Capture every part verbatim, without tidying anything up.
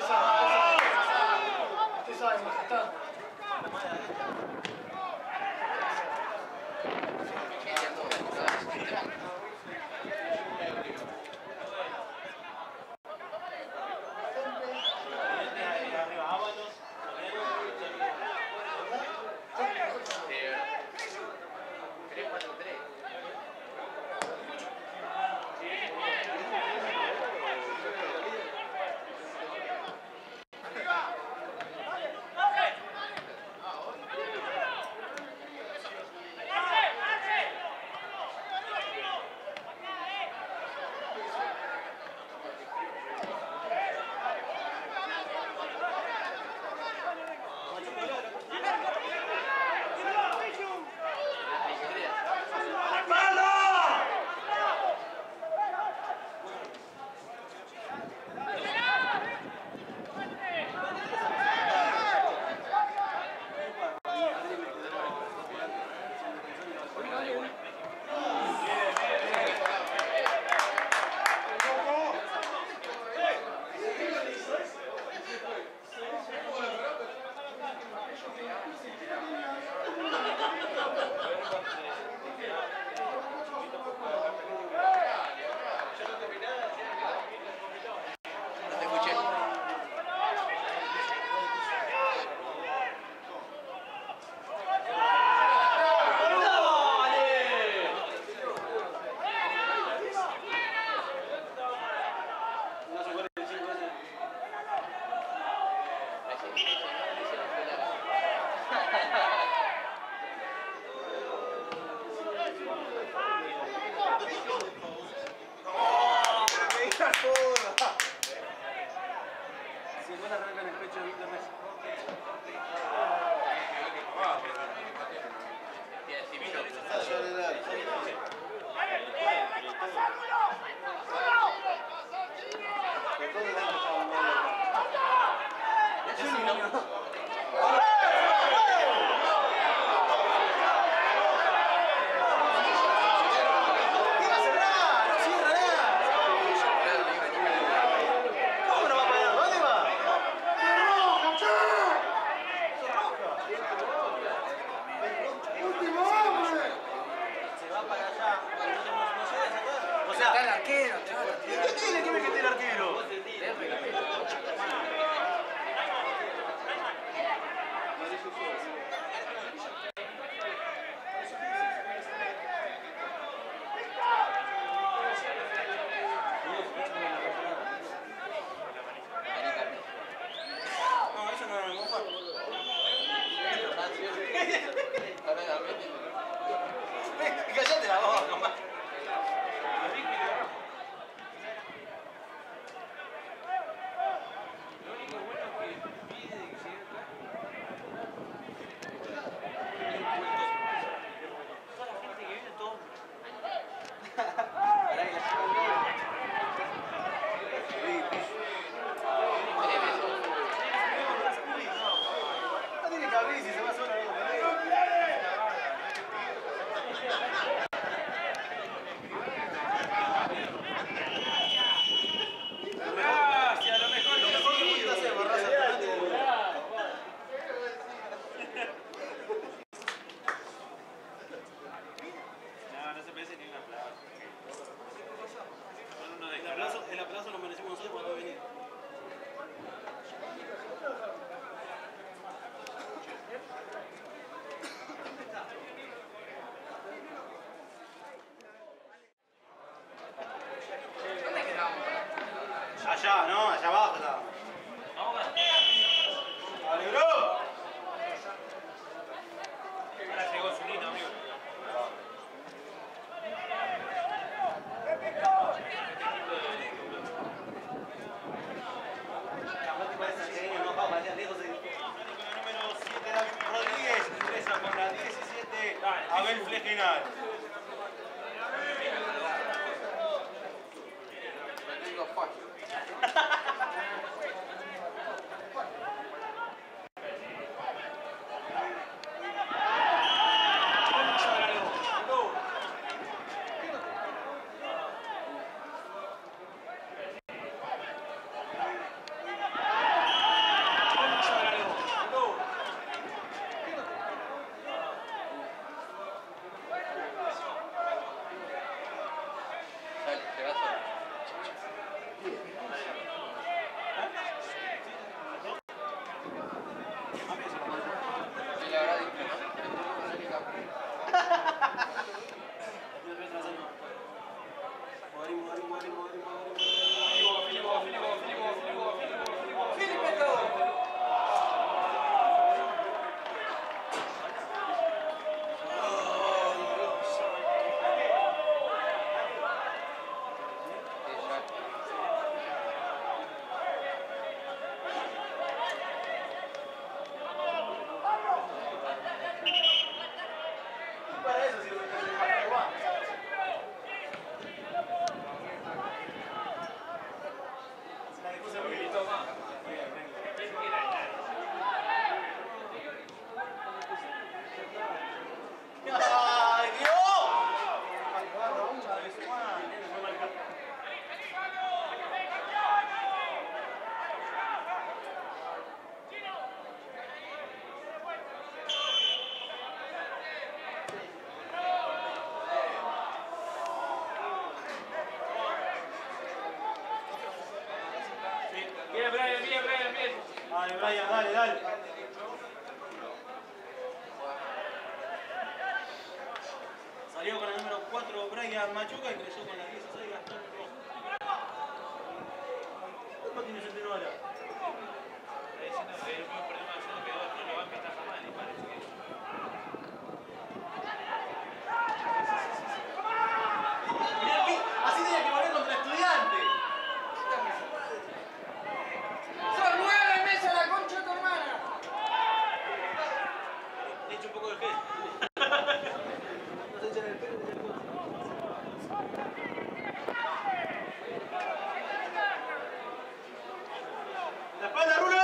Allá, no, allá abajo está. ¡Dale, bro! Ahora llegó Zunino, amigo. Número siete, David Rodríguez, ingresa con la diecisiete, Abel Flegenal. Brian, dale, dale. Salió con el número cuatro Brian Machuca, ingresó con la dieciséis Gastón Rojo. ¿Cuánto tiene Centeno ahora? Está diciendo que el buen problema diciendo que dos no lo va a empezar jamás, me parece que eso. Mirá que así tenía que volver contra Estudiantes. ¡Son nueve Mesa, la concha de tu hermana! Le echo un poco de gel. No se echan el pelo ni el coche. ¡La espalda, Rulo!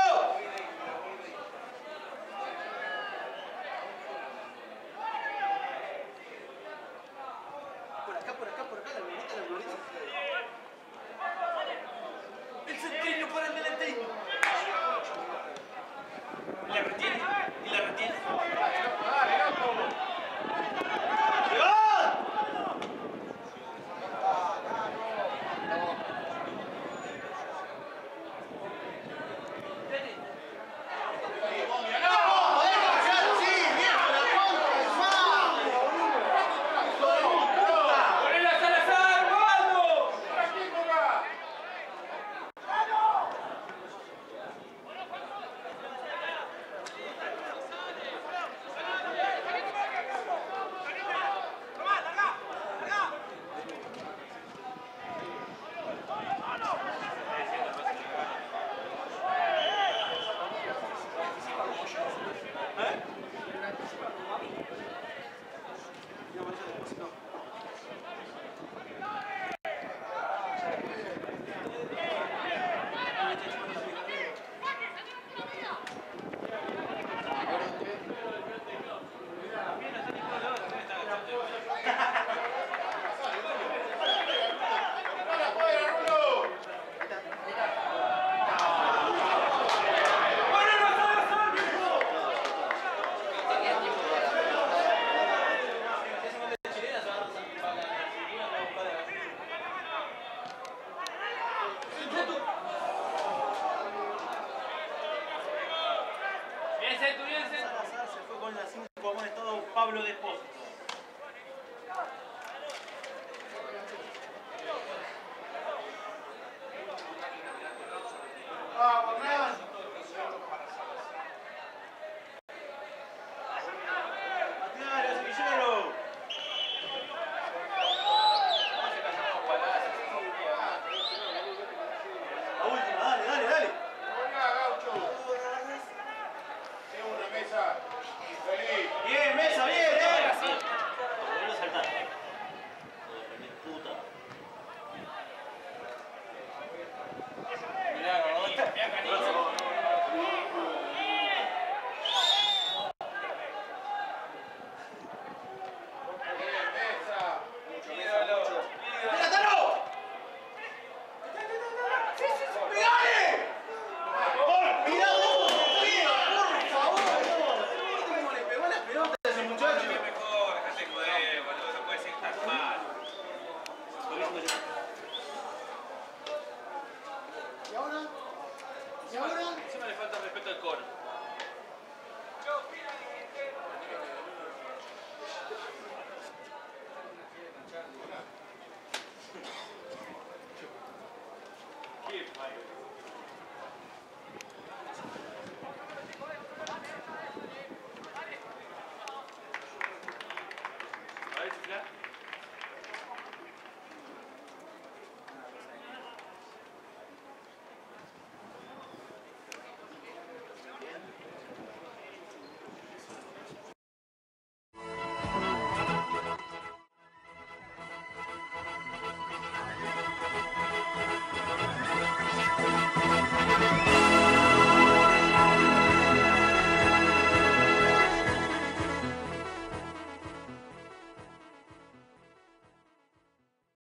Por acá, por acá, por acá, la glorieta, la glorieta. El centeño para el delanteño. Y la retiene, y la retiene. ¡Dale, loco! Salazar se fue con la cinco, amonestado Pablo Despósito. ¡Vamos, Hernán! ¡Patealo, Sevillero! La última, dale, dale, dale. ¡Venga, Gaucho! Tengo una mesa. ¡Feliz! Bien, Mesa, bien, eh. Volvió a saltar. Puta. Mirá, Gordita, mirá, Canito. ¡Bien, mesa! Míralo. ¡Pelátalo! ¡Pegale! ¡Gol! ¡Mirá vos! ¡Bien! ¡Por favor! ¿Viste cómo le pegó las pelotas a ese muchacho? Mejor, dejate joder, boludo, no puede ser tan mal. ¿Y ahora? ¿Y ahora? Encima le falta respeto al coro. Qué mal.